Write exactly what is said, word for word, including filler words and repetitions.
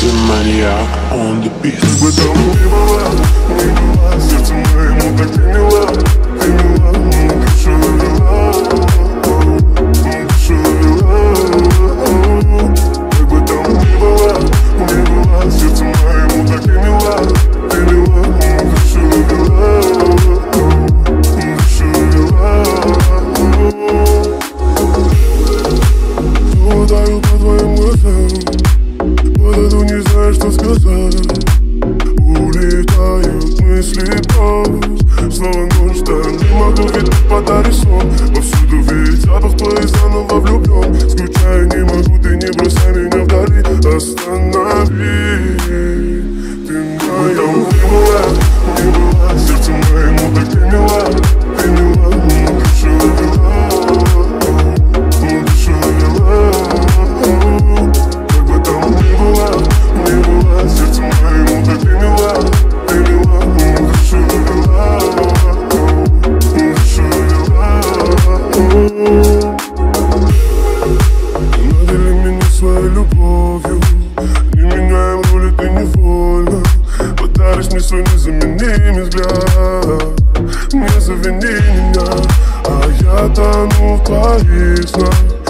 Maniac on the beat. Как бы там ни была, ни была, сердце моему так ты мила, ты мила, душу навела, душу навела. Как бы там ни была, ни была, сердце моему так ты мила, ты мила, душу навела, душу навела. Плутаю по твоим глазам, подойду, не знаю, что сказать. Улетают мысли прочь, снова ночь, да не могу, ведь ты подари сон. Повсюду ведь запах твоей заново влюблен. Скучаю, не могу, ты не бросай меня вдали. Останови, ты моя. Не была, не была, сердце моему так ты мила, ты мила, душу навела, душу навела. Как бы там ни была, ни была, сердце моему так ты мила, ты мила, душу навела, душу навела. Надели меня своей любовью, не меняем роли, ты невольно подаришь мне свой незаменимый взгляд. Не завини меня, а я тону в твоих снах.